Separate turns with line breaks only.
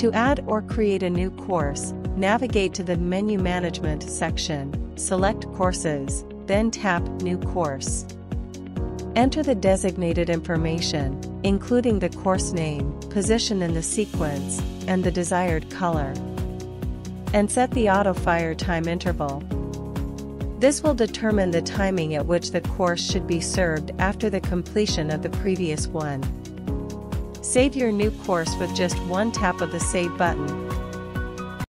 To add or create a new course, navigate to the Menu Management section, select Courses, then tap New Course. Enter the designated information, including the course name, position in the sequence, and the desired color. And set the auto-fire time interval. This will determine the timing at which the course should be served after the completion of the previous one. Save your new course with just one tap of the Save button.